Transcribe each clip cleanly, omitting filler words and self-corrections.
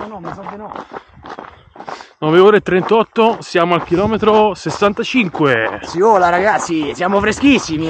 no, mi sa di no. 9 ore e 38, siamo al chilometro 65. Si vola ragazzi, siamo freschissimi,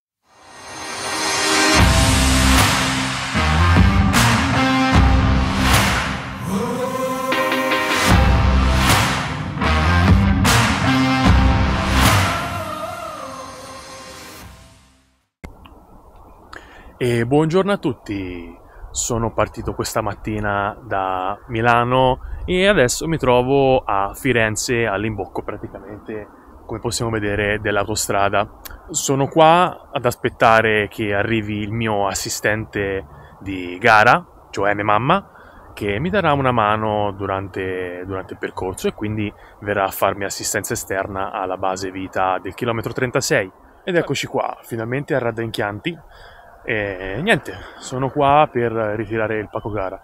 E buongiorno a tutti, sono partito questa mattina da Milano e adesso mi trovo a Firenze, all'imbocco praticamente, come possiamo vedere, dell'autostrada. Sono qua ad aspettare che arrivi il mio assistente di gara, cioè mia mamma, che mi darà una mano durante il percorso e quindi verrà a farmi assistenza esterna alla base vita del chilometro 36. Ed eccoci qua, finalmente a Radda in Chianti. E niente, sono qua per ritirare il pacco gara.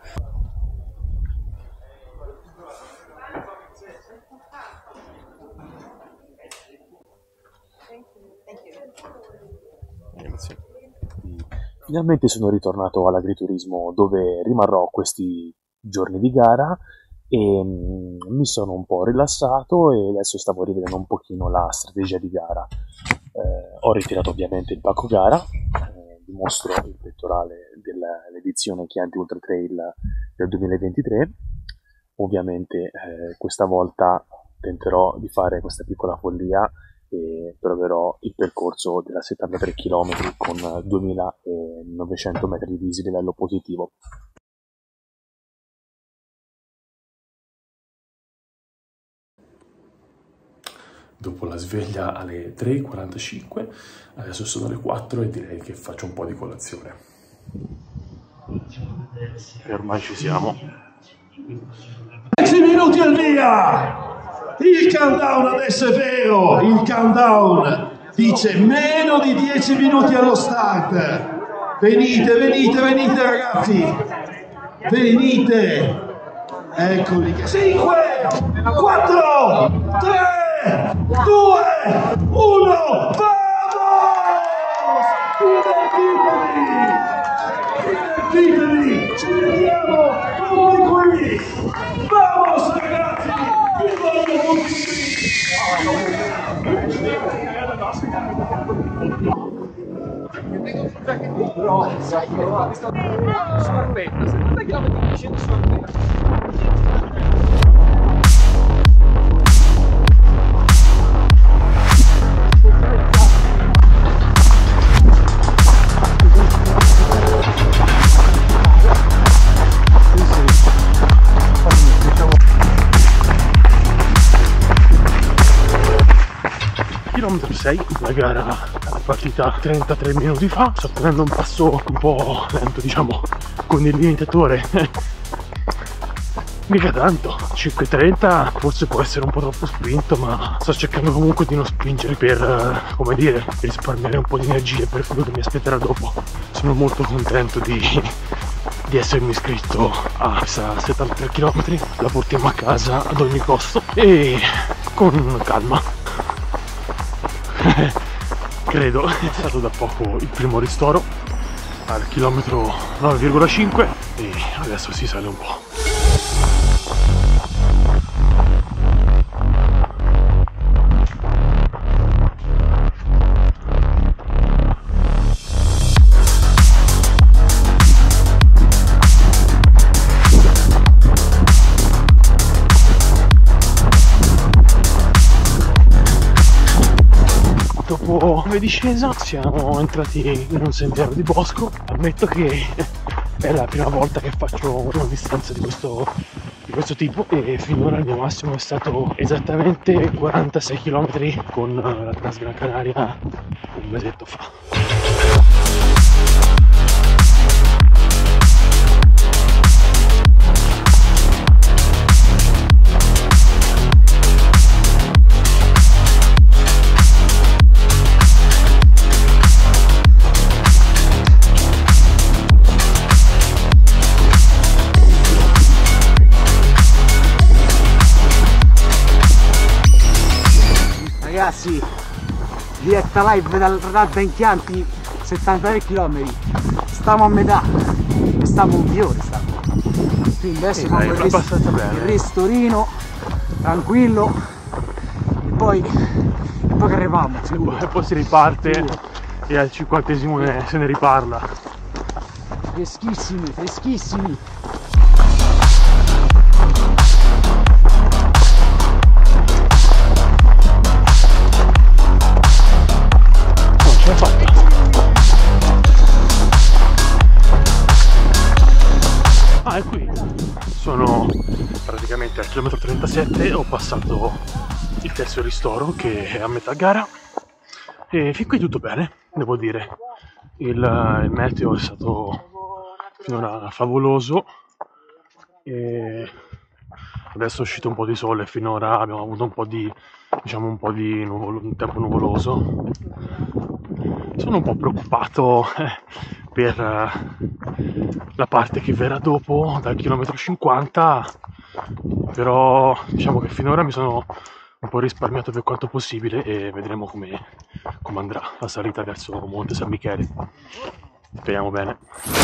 Finalmente sono ritornato all'agriturismo dove rimarrò questi giorni di gara e mi sono un po' rilassato e adesso stavo rivedendo un pochino la strategia di gara. Ho ritirato ovviamente il pacco gara. Vi mostro il pettorale dell'edizione Chianti Ultra Trail del 2023. Ovviamente questa volta tenterò di fare questa piccola follia e proverò il percorso della 73 km con 2900 metri di dislivello positivo. Dopo la sveglia alle 3:45, adesso sono le 4 e direi che faccio un po' di colazione. E ormai ci siamo. 10 minuti al via! Il countdown adesso è vero! Il countdown dice meno di 10 minuti allo start! Venite, venite, venite ragazzi! Venite! Eccoli! 5, 4, 3, 2, 1, vamos! Divertitevi! Ci vediamo tutti qui! Vamos ragazzi! Vi voglio tutti Chilometro 6, la gara è partita 33 minuti fa, sto tenendo un passo un po' lento, diciamo, con il limitatore. Mica tanto, 5:30 forse può essere un po' troppo spinto, ma sto cercando comunque di non spingere per, come dire, risparmiare un po' di energie per quello che mi aspetterà dopo. Sono molto contento di essermi iscritto a questa 73 km, la portiamo a casa ad ogni costo e con calma. Credo è stato da poco il primo ristoro al chilometro 9,5 e adesso si sale un po'. Dopo la discesa siamo entrati in un sentiero di bosco. Ammetto che è la prima volta che faccio una distanza di questo tipo e finora il mio massimo è stato esattamente 46 km con la Transgran Canaria un mesetto fa. Ragazzi, diretta live dal Radda in Chianti, 73 km, stiamo a metà, stiamo un fiore, stiamo. Quindi adesso Sì, fanno dai, abbastanza bene. il ristorino, tranquillo, e poi che arriviamo, sicuro. E poi si riparte e al 50esimo se ne riparla. Freschissimi, freschissimi. Non ce l'ho fatta. Ah, è qui. Sono praticamente al chilometro 37, ho passato il terzo ristoro che è a metà gara e fin qui tutto bene, devo dire. Il meteo è stato finora favoloso e adesso è uscito un po' di sole, finora abbiamo avuto un po' di, diciamo, un tempo nuvoloso. Sono un po' preoccupato per la parte che verrà dopo dal chilometro 50, però diciamo che finora mi sono un po' risparmiato per quanto possibile e vedremo come andrà la salita verso Monte San Michele. Speriamo bene.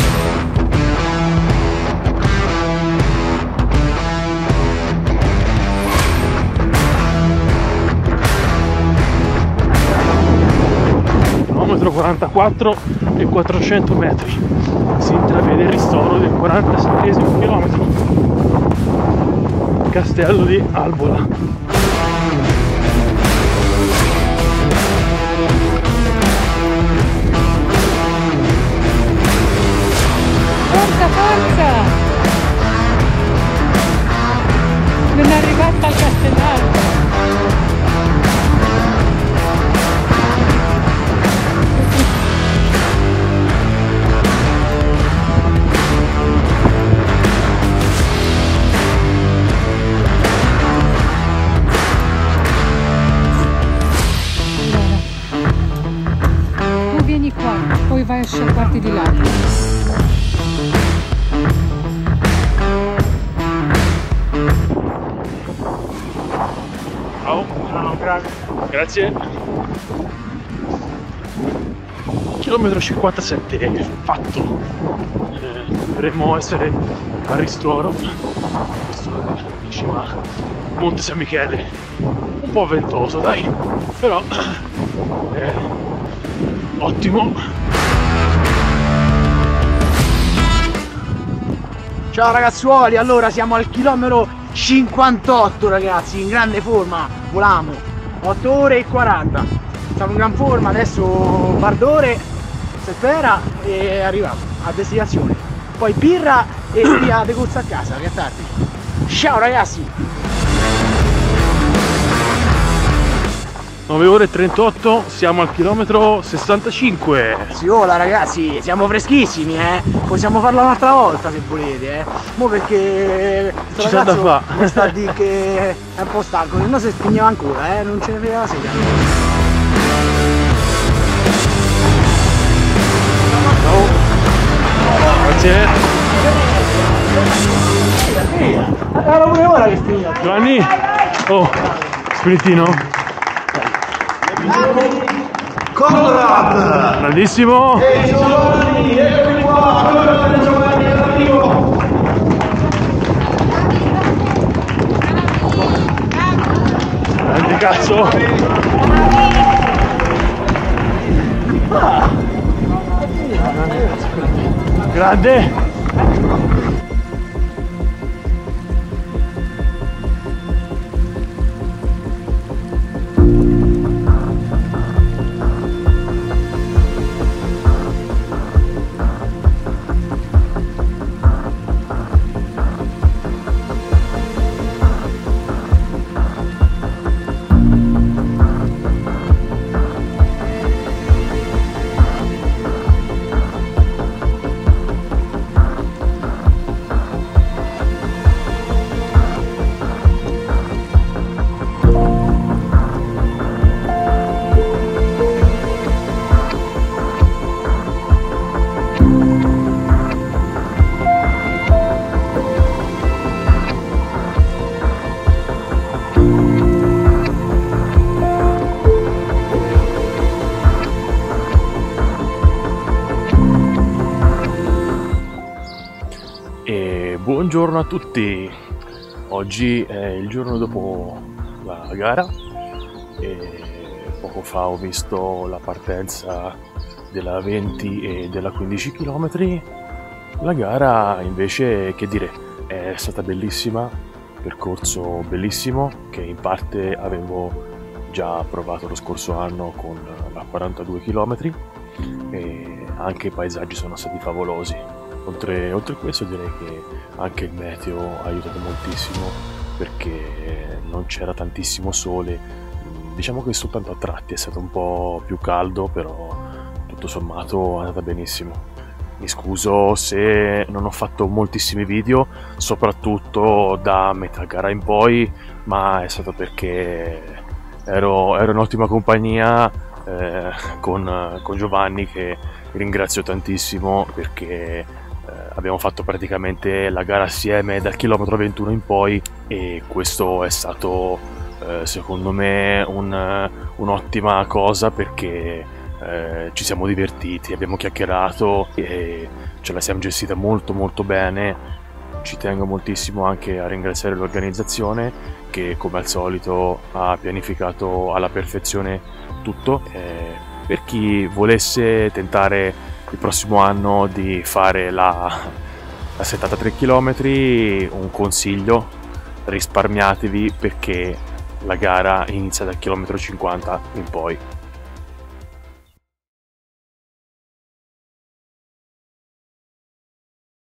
Chilometro 44 e 400 metri. Si intravede il ristoro del 47esimo chilometro. Castello di Albola. Forza, forza! Non è arrivata al Castellano. Tu vieni qua, poi vai a sciacquarti di là. Grazie. Chilometro 57 è fatto. Dovremmo essere al ristoro. Questo è vicino a Monte San Michele. Un po' ventoso, dai. Però ottimo. Ciao ragazzuoli, allora siamo al chilometro 58 ragazzi, in grande forma, volamo. 8 ore e 40, siamo in gran forma, adesso un par d'ore si spera e arriviamo a destinazione, poi birra e via de corsa a casa, che tardi. Ciao ragazzi! 9 ore e 38, siamo al chilometro 65. Si vola ragazzi, siamo freschissimi, possiamo farlo un'altra volta se volete, mo perché ci sta da fa'. Mi sta a dire che è un po' stanco, se no si spegneva ancora, non ce ne frega la sera. Ciao. Grazie. Era pure ora che finiva. Giovanni, oh, sprintino. Conrad! Grandissimo. E Giovanni, eccomi qua! Giovanni è arrivo! Grande cazzo. Grande. Buongiorno a tutti, oggi è il giorno dopo la gara e poco fa ho visto la partenza della 20 e della 15 km. La gara invece, che dire, è stata bellissima, percorso bellissimo che in parte avevo già provato lo scorso anno con la 42 km e anche i paesaggi sono stati favolosi. Oltre questo direi che anche il meteo ha aiutato moltissimo perché non c'era tantissimo sole, diciamo che soltanto a tratti è stato un po' più caldo, però tutto sommato è andata benissimo. Mi scuso se non ho fatto moltissimi video, soprattutto da metà gara in poi, ma è stato perché ero in ottima compagnia con Giovanni, che ringrazio tantissimo perché abbiamo fatto praticamente la gara assieme dal chilometro 21 in poi e questo è stato secondo me un'ottima cosa perché ci siamo divertiti, abbiamo chiacchierato e ce la siamo gestita molto bene. Ci tengo moltissimo anche a ringraziare l'organizzazione che come al solito ha pianificato alla perfezione tutto. Per chi volesse tentare il prossimo anno di fare la 73 km, un consiglio: risparmiatevi perché la gara inizia dal chilometro 50 in poi.